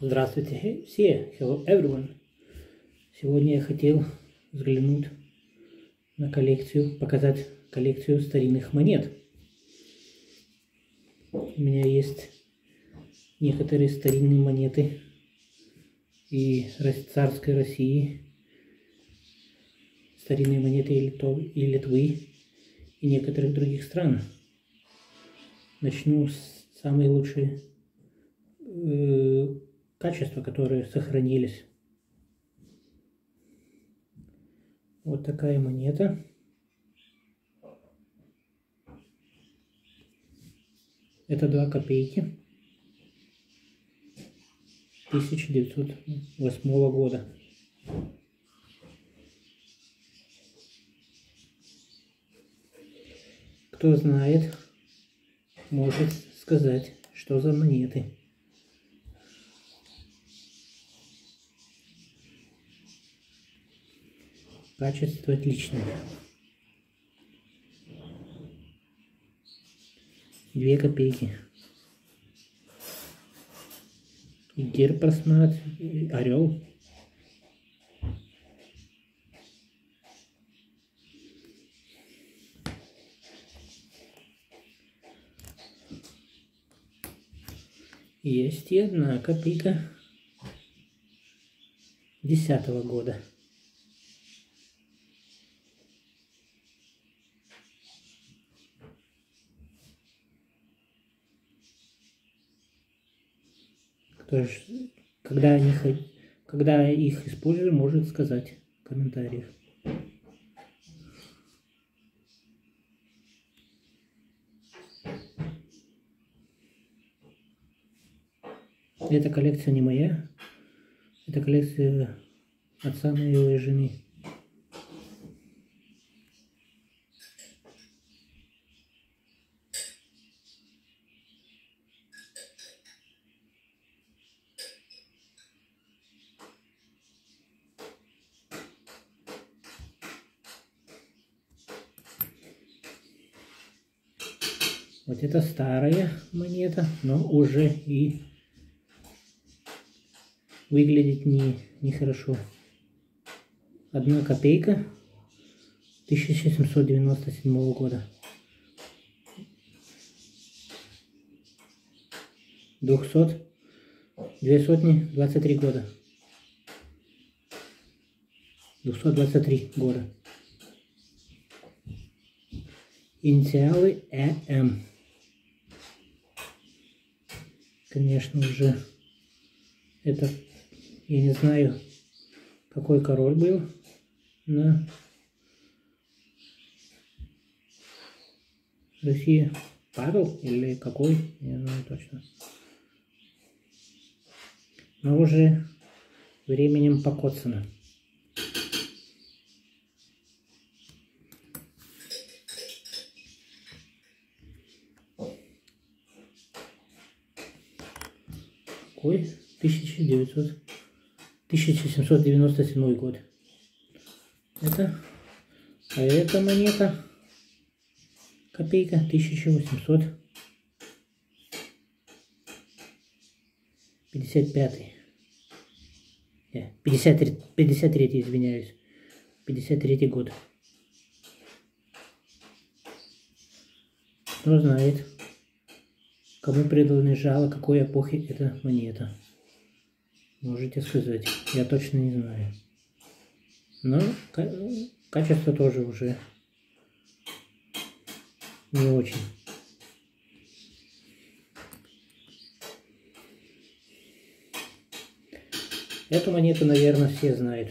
Здравствуйте все, hello everyone. Сегодня я хотел взглянуть на коллекцию, показать коллекцию старинных монет. У меня есть некоторые старинные монеты и царской России, старинные монеты и Литвы, и некоторых других стран. Начну с самых лучших качества, которые сохранились. Вот такая монета. Это 2 копейки 1908 года. Кто знает, может сказать, что за монеты. Качество отличное. 2 копейки. Герб просматривает, орел. Есть и 1 копейка 10-го года. Кто ж, когда их использую, может сказать в комментариях. Эта коллекция не моя, это коллекция отца моей жены. Вот это старая монета, но уже и выглядит нехорошо. 1 копейка 1797 года. 223 года. 223 года. Инициалы ЭМ. Конечно, уже это, я не знаю, какой король был на России. Павел или какой, я не знаю точно. Но уже временем покоцано. Какой? 1797 год. Это монета копейка 1855. 53, извиняюсь. 53 год. Кто знает, кому принадлежала, какой эпохи эта монета. Можете сказать. Я точно не знаю. Но качество тоже уже не очень. Эту монету, наверное, все знают.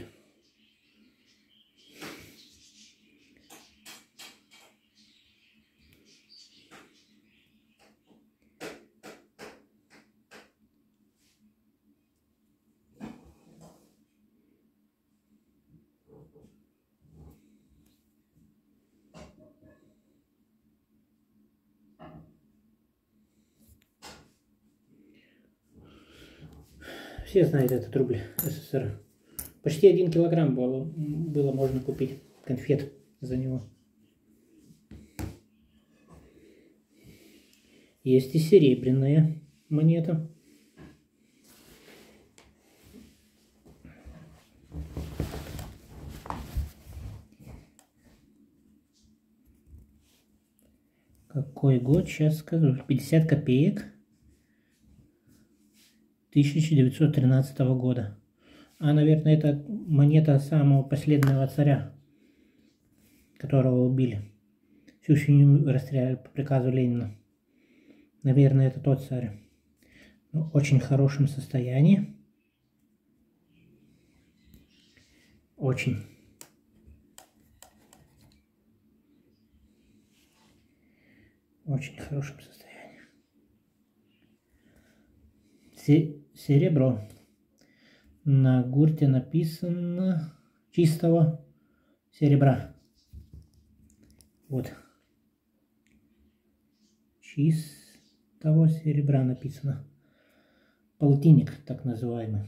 Все знают этот рубль СССР. Почти 1 килограмм было можно купить конфет за него. Есть и серебряная монета. Какой год? Сейчас скажу. 50 копеек. 1913 года. А, наверное, это монета самого последнего царя, которого убили. Всю семью расстреляли по приказу Ленина. Наверное, это тот царь. В очень хорошем состоянии. Очень. Очень хорошем состоянии. Серебро. На гурте написано чистого серебра. Вот. Чистого серебра написано. Полтинник, так называемый.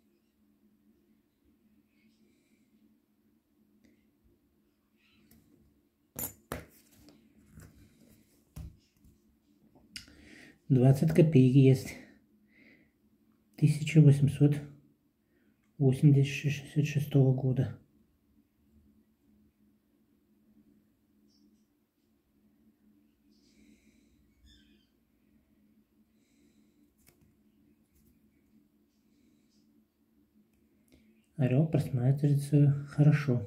«20 копеек есть. 1886 года. Орел просматривается хорошо.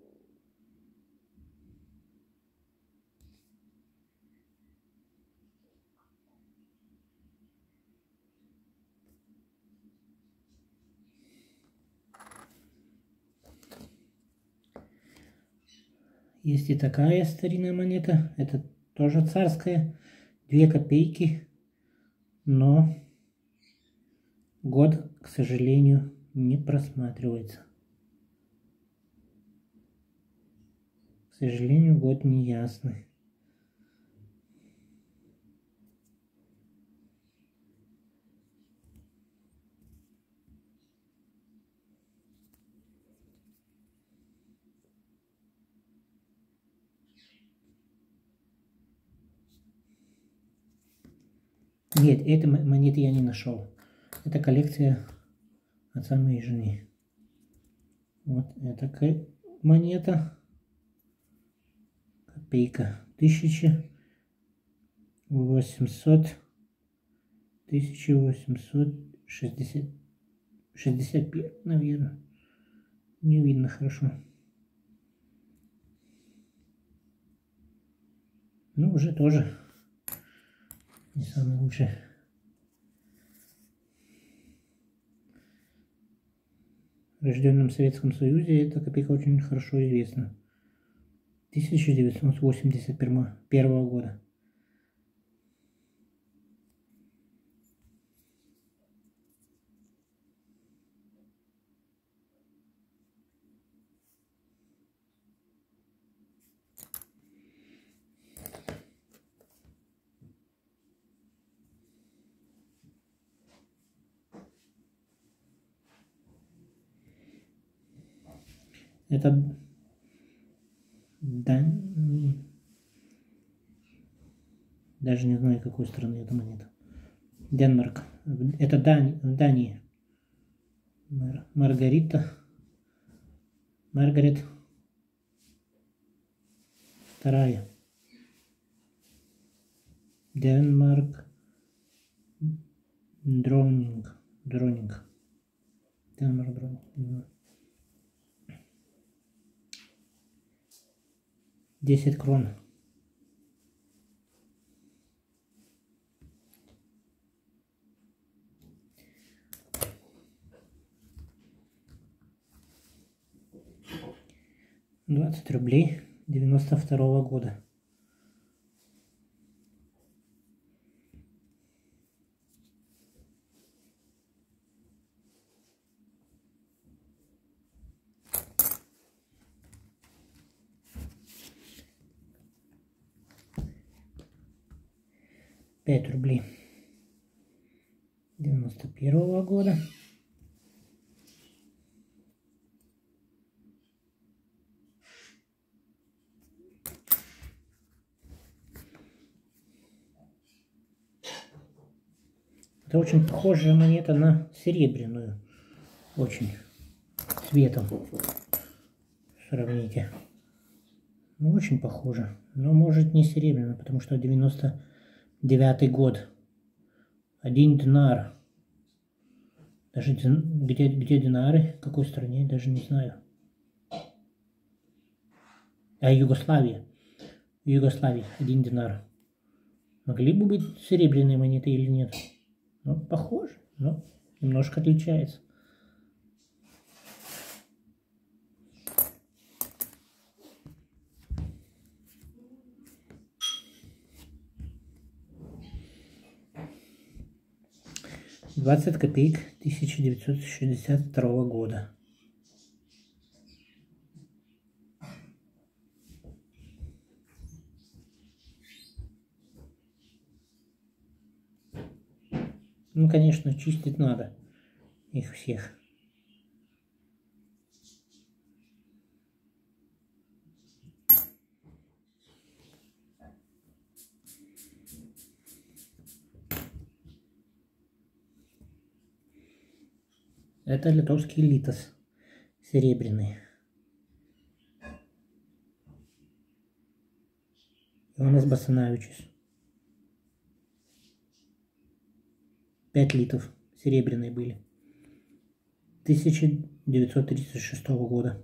Есть и такая старинная монета. Это тоже царская. 2 копейки. Но год, к сожалению, не просматривается. К сожалению, год не ясный. Нет, этой монеты я не нашел. Это коллекция отца моей жены. Вот эта монета. Копейка. 1865, наверное. Не видно хорошо. Ну, уже тоже не самый лучший. Рожденном в Советском Союзе эта копейка очень хорошо известна. 1981 года. Это даже не знаю, какой страны эта монета. Денмарк. Это Дания. Маргарет II. Денмарк. Дронинг. Денмарк Дронинг. 10 крон. $20 92 года. $5 91 года. Это очень похожая монета на серебряную. Очень цветом. Сравните. Ну, очень похоже. Но может не серебряный, потому что 99-й год. 1 динар. Даже где динары? В какой стране? Даже не знаю. А Югославия. В Югославии 1 динар. Могли бы быть серебряные монеты или нет? Ну, похоже, но немножко отличается. «20 копеек 1962 года. Ну, конечно, чистить надо их всех. Это литовский литос, серебряный. Ионас Басанавичус. 5 литов серебряные были. 1936 года.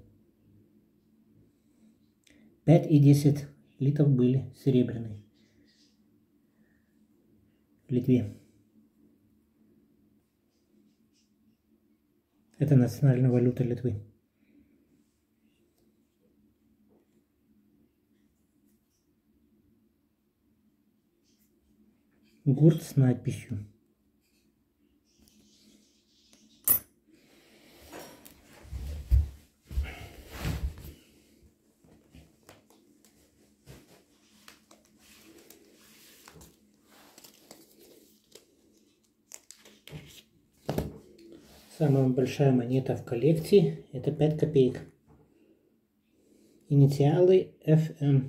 5 и 10 литов были серебряные в Литве. Это национальная валюта Литвы. Гурт с надписью. Самая большая монета в коллекции — это 5 копеек. Инициалы FM.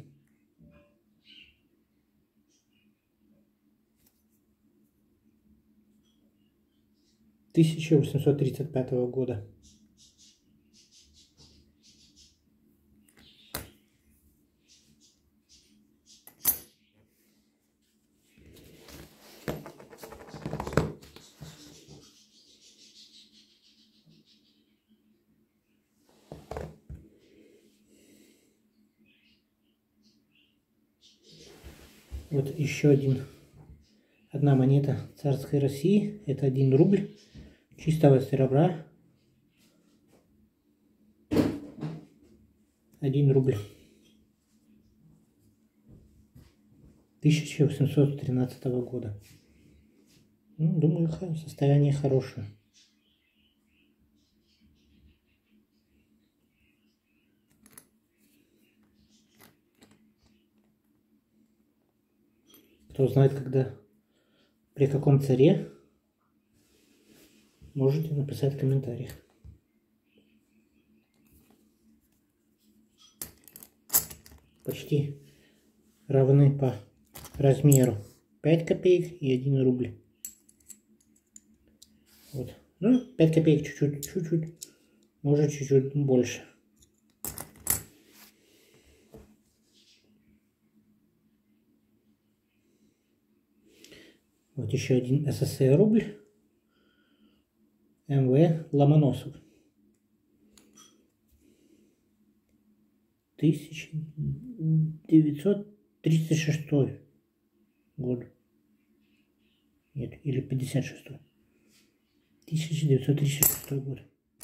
— 1835 года. Вот еще одна монета царской России. Это 1 рубль чистого серебра. 1 рубль. 1813 года. Ну, думаю, состояние хорошее. Кто знает, при каком царе, можете написать в комментариях. Почти равны по размеру. 5 копеек и 1 рубль. Вот. Ну, 5 копеек чуть-чуть, может чуть-чуть больше. Вот еще 1 СССР рубль. МВ Ломоносов. 1936 год. Нет, или 56. 1936 год.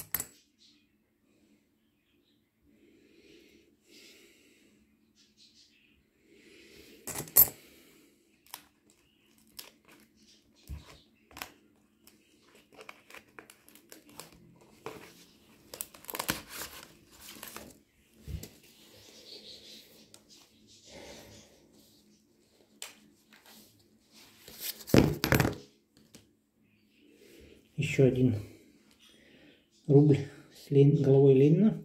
Еще 1 рубль с головой Ленина.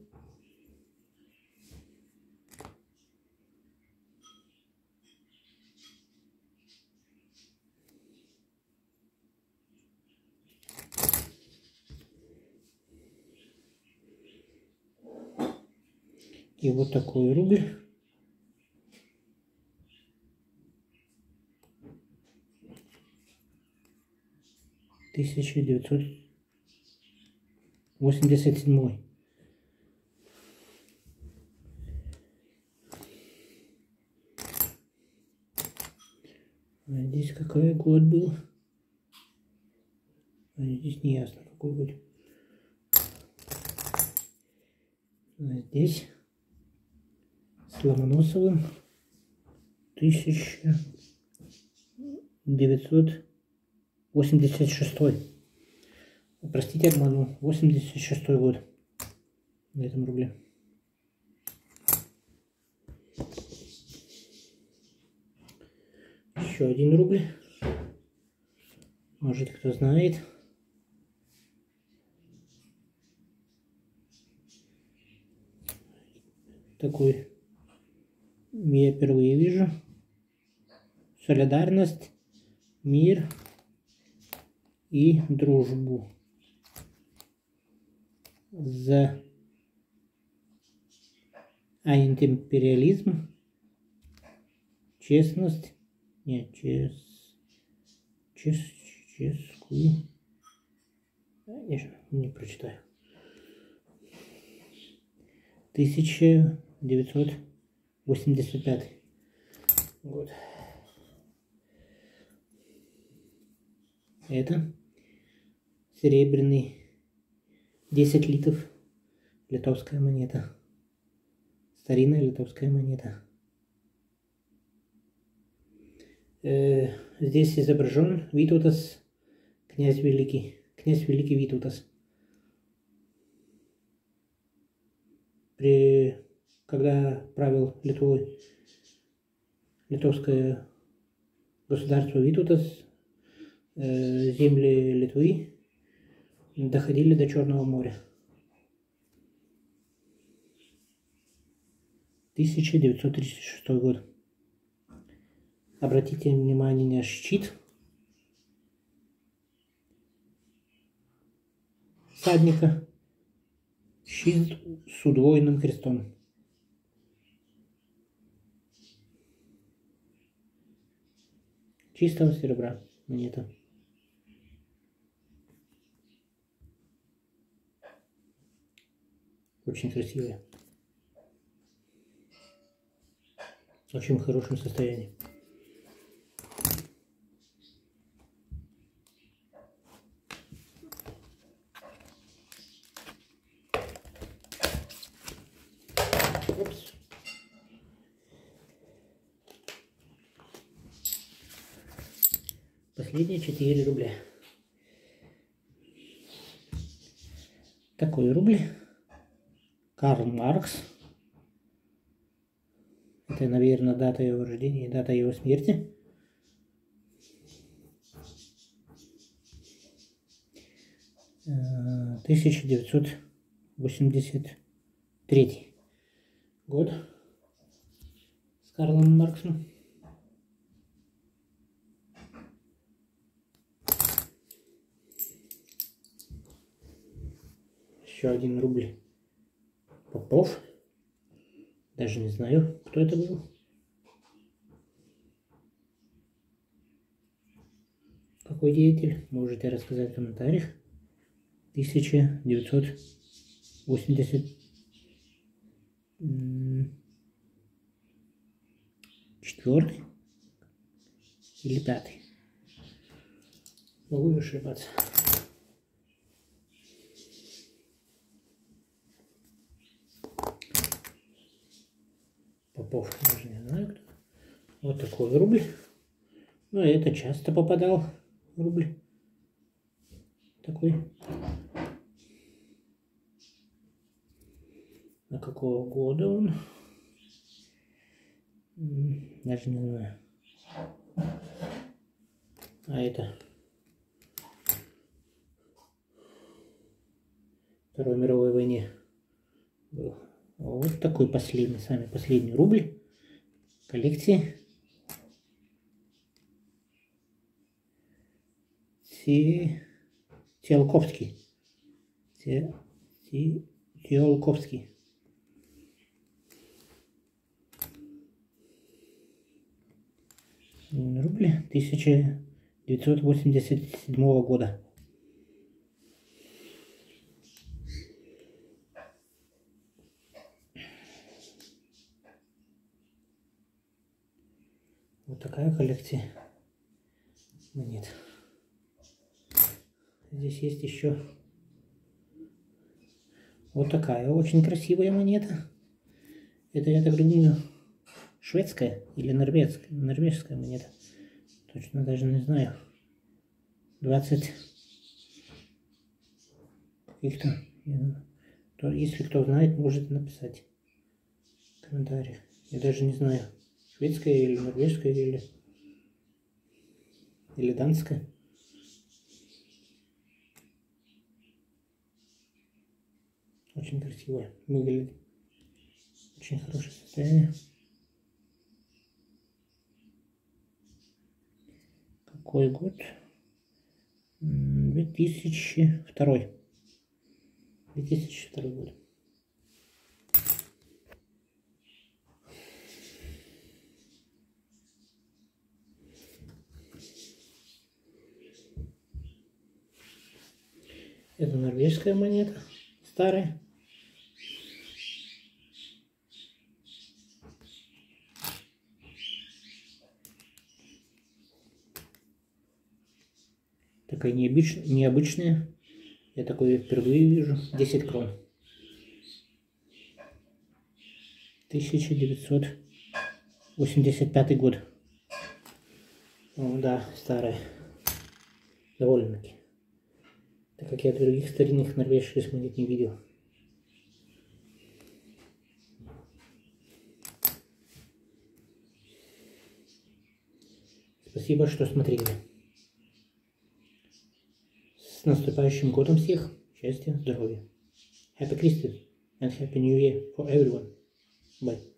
И вот такой рубль 1987. А здесь какой год был? А здесь не ясно, какой год. А здесь с Ломоносовым 1986. Простите, обманул. 86 год на этом рубле. Еще 1 рубль. Может, кто знает. Такой я впервые вижу. Солидарность, мир и дружбу. За антиимпериализм, честность, нет, честную, я не прочитаю. 1985 год. Это серебряный 10 литов литовская монета. Старинная литовская монета. Здесь изображен Витаутас, князь Великий Витаутас. Когда правил Литвой литовское государство Витаутас, земли Литвы доходили до Черного моря. 1936 год. Обратите внимание на щит всадника. Щит с удвоенным крестом. Чистого серебра монета. Очень красивая. В очень хорошем состоянии. Опс. Последние 4 рубля. Такой рубль. Карл Маркс. Это, наверное, дата его рождения и дата его смерти. — 1983 год с Карлом Марксом. Еще 1 рубль. Попов. Даже не знаю, кто это был. Какой деятель? Можете рассказать в комментариях. 1984 или 5. Могу ошибаться. Попов, даже не знаю кто. Вот такой рубль. Ну, это часто попадал рубль. Такой. А какого года он? Даже не знаю. А это Второй мировой войне был. Вот такой последний рубль коллекции. Циолковский. Циолковский. Рубль 1987 года. такая коллекция монет. Здесь есть еще вот такая очень красивая монета. Это, я так думаю, шведская или норвежская монета. Точно даже не знаю. 20 каких-то. Если кто знает, может написать в комментариях. Я даже не знаю, шведская или норвежская или данская. Очень красивая. Выглядит очень хорошее состояние. Какой год? 2002. 2002 год. Это норвежская монета, старая. Такая необычная. Я такое впервые вижу. 10 крон. 1985 год. О, да, старая. Довольно-таки. Так как я других старинных норвежских монет не видел. Спасибо, что смотрели. С наступающим годом всех. Счастья, здоровья. Happy Christmas and Happy New Year for everyone. Bye.